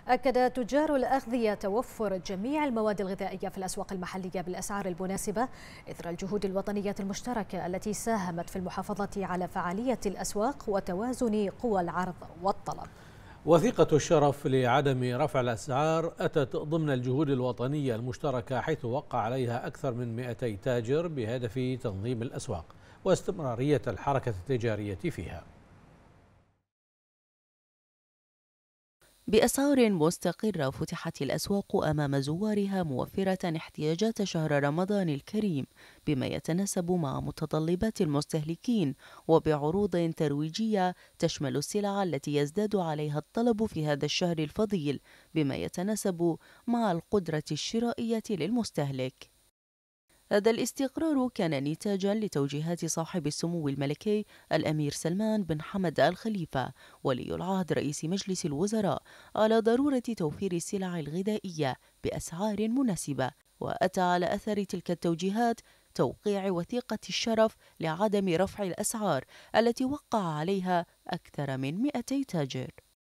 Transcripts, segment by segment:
أكد تجار الأغذية توفر جميع المواد الغذائية في الأسواق المحلية بالأسعار المناسبة إثر الجهود الوطنية المشتركة التي ساهمت في المحافظة على فعالية الأسواق وتوازن قوى العرض والطلب. وثيقة الشرف لعدم رفع الأسعار أتت ضمن الجهود الوطنية المشتركة، حيث وقع عليها أكثر من 200 تاجر بهدف تنظيم الأسواق واستمرارية الحركة التجارية فيها. بأسعار مستقرة فتحت الأسواق أمام زوارها موفرة احتياجات شهر رمضان الكريم بما يتناسب مع متطلبات المستهلكين، وبعروض ترويجية تشمل السلع التي يزداد عليها الطلب في هذا الشهر الفضيل بما يتناسب مع القدرة الشرائية للمستهلك. هذا الاستقرار كان نتاجا لتوجيهات صاحب السمو الملكي الأمير سلمان بن حمد آل خليفة ولي العهد رئيس مجلس الوزراء على ضرورة توفير السلع الغذائية بأسعار مناسبة، وأتى على أثر تلك التوجيهات توقيع وثيقة الشرف لعدم رفع الأسعار التي وقع عليها أكثر من 200 تاجر.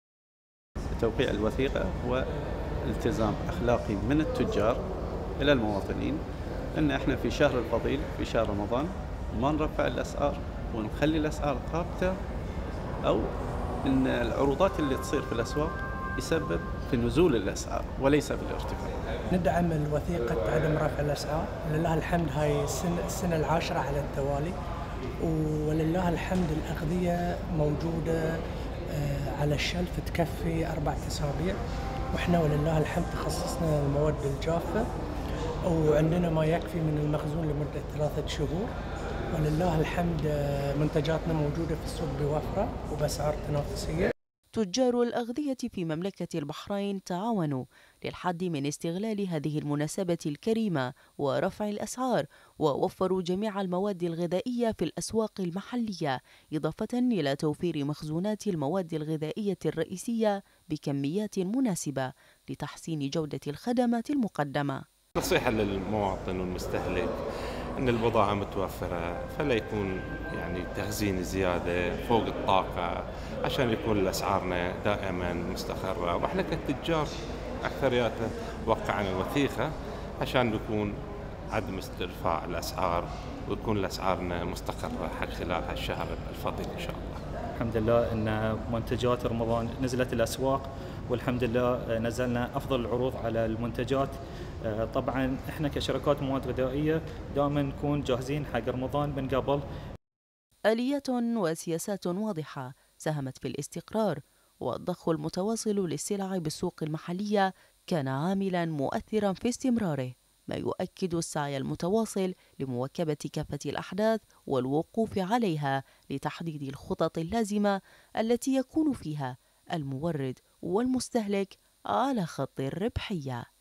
توقيع الوثيقة هو التزام أخلاقي من التجار إلى المواطنين أن احنا في شهر الفضيل في شهر رمضان ما نرفع الأسعار ونخلي الأسعار ثابتة، أو أن العروضات اللي تصير في الأسواق يسبب في نزول الأسعار وليس في الارتفاع. ندعم الوثيقة عدم رفع الأسعار، ولله الحمد هاي السنة العاشرة على التوالي، ولله الحمد الأغذية موجودة على الشلف تكفي 4 أسابيع، وإحنا ولله الحمد تخصصنا المواد الجافة وعندنا ما يكفي من المخزون لمدة 3 شهور، ولله الحمد منتجاتنا موجودة في السوق بوفرة وبأسعار تنافسية. تجار الأغذية في مملكة البحرين تعاونوا للحد من استغلال هذه المناسبة الكريمة ورفع الأسعار، ووفروا جميع المواد الغذائية في الأسواق المحلية، إضافة إلى توفير مخزونات المواد الغذائية الرئيسية بكميات مناسبة لتحسين جودة الخدمات المقدمة. نصيحة للمواطن والمستهلك أن البضاعة متوفرة، فلا يكون تخزين زيادة فوق الطاقة عشان يكون أسعارنا دائما مستقرة. وإحنا كتجار أكثرياتنا وقعنا الوثيقة عشان يكون عدم استرفاع الأسعار ويكون أسعارنا مستقرة حق خلال هالشهر الفضيل إن شاء الله. الحمد لله أن منتجات رمضان نزلت الأسواق، والحمد لله نزلنا أفضل العروض على المنتجات. طبعا احنا كشركات مواد غذائية دائما نكون جاهزين حق رمضان من قبل. آليات وسياسات واضحة ساهمت في الاستقرار، والضخ المتواصل للسلع بالسوق المحلية كان عاملا مؤثرا في استمراره، ما يؤكد السعي المتواصل لمواكبة كافة الأحداث والوقوف عليها لتحديد الخطط اللازمة التي يكون فيها المورد والمستهلك على خط الربحية.